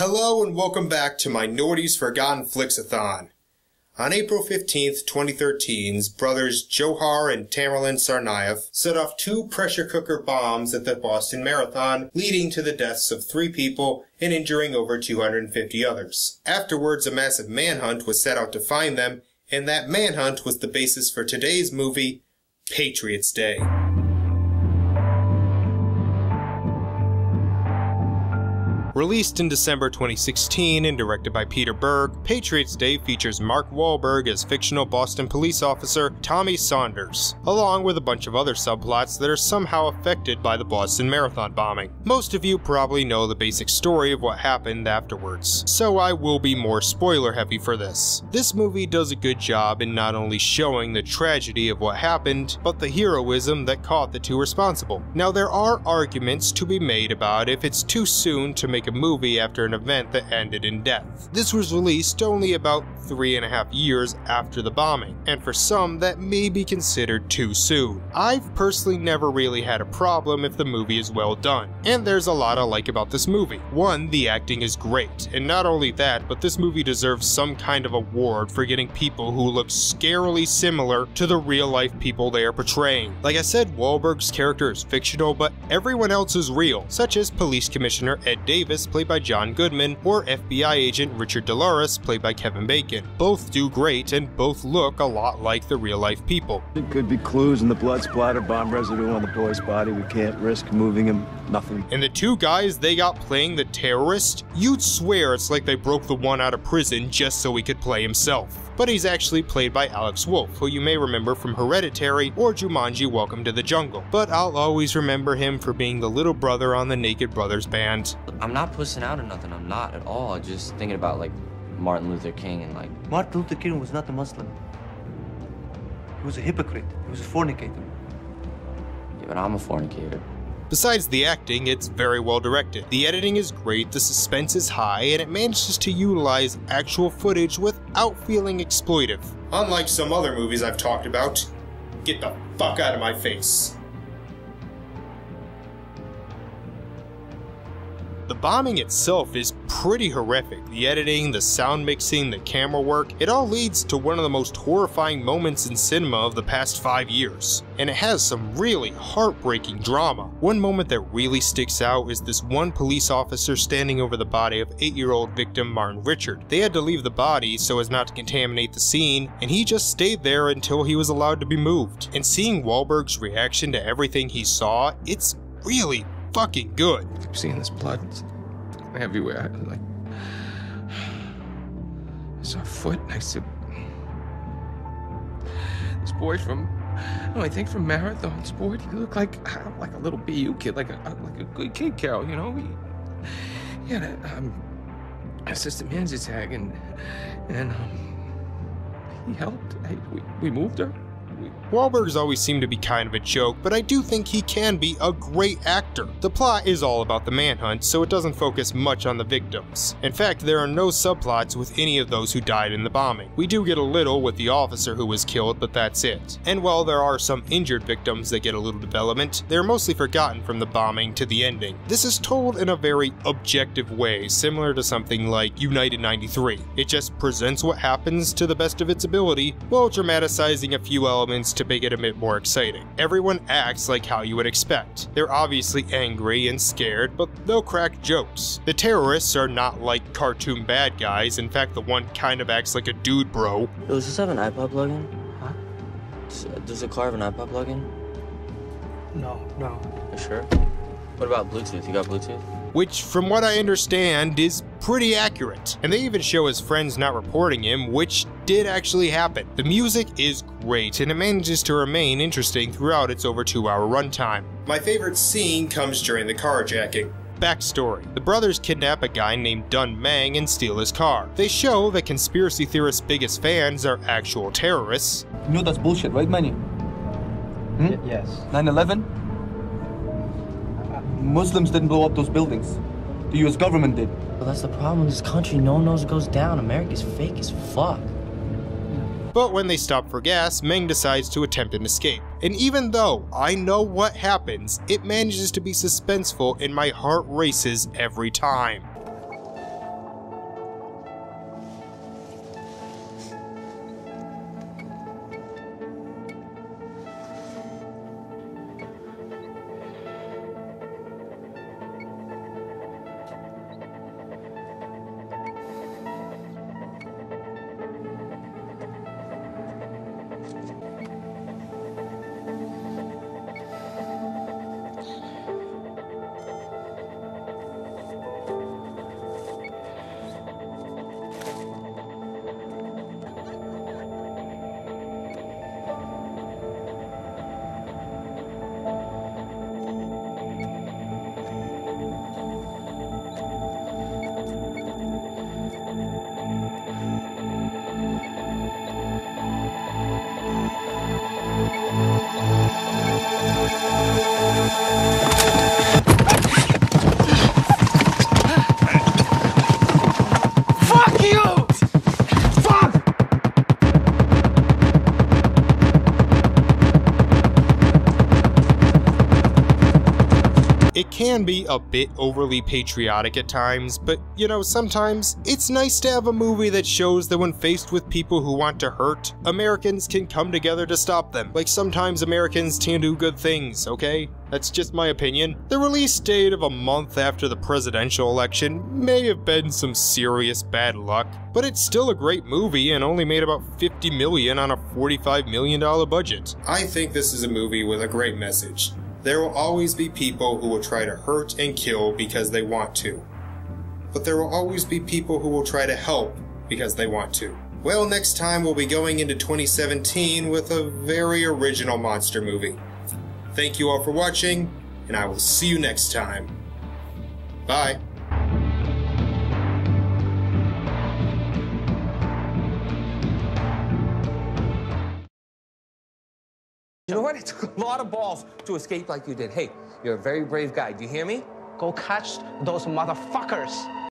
Hello and welcome back to my Norty's Forgotten Flicks-a-thon. On April 15th, 2013's brothers Johar and Tamerlan Tsarnaev set off 2 pressure cooker bombs at the Boston Marathon, leading to the deaths of 3 people and injuring over 250 others. Afterwards, a massive manhunt was set out to find them, and that manhunt was the basis for today's movie, Patriot's Day. Released in December 2016 and directed by Peter Berg, Patriot's Day features Mark Wahlberg as fictional Boston police officer Tommy Saunders, along with a bunch of other subplots that are somehow affected by the Boston Marathon bombing. Most of you probably know the basic story of what happened afterwards, so I will be more spoiler heavy for this. This movie does a good job in not only showing the tragedy of what happened, but the heroism that caught the 2 responsible. Now there are arguments to be made about if it's too soon to make a movie after an event that ended in death. This was released only about 3.5 years after the bombing, and for some that may be considered too soon. I've personally never really had a problem if the movie is well done, and there's a lot I like about this movie. 1, the acting is great, and not only that, but this movie deserves some kind of award for getting people who look scarily similar to the real life people they are portraying. Like I said, Wahlberg's character is fictional, but everyone else is real, such as Police Commissioner Ed Davis, played by John Goodman, or FBI agent Richard Dolores, played by Kevin Bacon. Both do great and both look a lot like the real-life people. It could be clues in the blood splatter, bomb residue on the boy's body. We can't risk moving him. Nothing. And the 2 guys they got playing the terrorist, you'd swear it's like they broke the one out of prison just so he could play himself. But he's actually played by Alex Wolff, who you may remember from Hereditary or Jumanji: Welcome to the Jungle. But I'll always remember him for being the little brother on the Naked Brothers band. I'm not pussing out or nothing, I'm not at all. Just thinking about like Martin Luther King and like... Martin Luther King was not a Muslim. He was a hypocrite. He was a fornicator. Yeah, but I'm a fornicator. Besides the acting, it's very well directed. The editing is great, the suspense is high, and it manages to utilize actual footage without feeling exploitive. Unlike some other movies I've talked about. Get the fuck out of my face. The bombing itself is pretty horrific. The editing, the sound mixing, the camera work, it all leads to one of the most horrifying moments in cinema of the past 5 years. And it has some really heartbreaking drama. One moment that really sticks out is this one police officer standing over the body of 8-year-old victim Martin Richard. They had to leave the body so as not to contaminate the scene, and he just stayed there until he was allowed to be moved. And seeing Wahlberg's reaction to everything he saw, it's really fucking good. I keep seeing this blood. It's everywhere. Like, there's a foot next to this boy from, I think from Marathon Sport. He looked like a little BU kid, like a good kid, Carol. You know, he had a assistant manager tag, and he helped. We moved her. Wahlberg's always seemed to be kind of a joke, but I do think he can be a great actor. The plot is all about the manhunt, so it doesn't focus much on the victims. In fact, there are no subplots with any of those who died in the bombing. We do get a little with the officer who was killed, but that's it. And while there are some injured victims that get a little development, they're mostly forgotten from the bombing to the ending. This is told in a very objective way, similar to something like United 93. It just presents what happens to the best of its ability, while dramatizing a few elements to make it a bit more exciting. Everyone acts like how you would expect. They're obviously angry and scared, but they'll crack jokes. The terrorists are not like cartoon bad guys. In fact, the one kind of acts like a dude bro. Does this have an iPod plug-in? Huh? Does the car have an iPod plug-in? No. You sure? What about Bluetooth? You got Bluetooth? Which, from what I understand, is pretty accurate. And they even show his friends not reporting him, which did actually happen. The music is great, and it manages to remain interesting throughout its over 2-hour runtime. My favorite scene comes during the carjacking. Backstory: the brothers kidnap a guy named Dun Mang and steal his car. They show that conspiracy theorists' biggest fans are actual terrorists. You know that's bullshit, right, Manny? Yes. 9/11? Muslims didn't blow up those buildings. The U.S. government did. Well, that's the problem with this country. No one knows what goes down. America's fake as fuck. But when they stop for gas, Meng decides to attempt an escape. And even though I know what happens, it manages to be suspenseful and my heart races every time. can be a bit overly patriotic at times, but you know, sometimes it's nice to have a movie that shows that when faced with people who want to hurt, Americans can come together to stop them. Like, sometimes Americans can do good things, okay? That's just my opinion. The release date of a month after the presidential election may have been some serious bad luck, but it's still a great movie and only made about $50 million on a $45 million budget. I think this is a movie with a great message. There will always be people who will try to hurt and kill because they want to. But there will always be people who will try to help because they want to. Well, next time we'll be going into 2017 with a very original monster movie. Thank you all for watching, and I will see you next time. Bye. You know what? It took a lot of balls to escape like you did. Hey, you're a very brave guy. Do you hear me? Go catch those motherfuckers.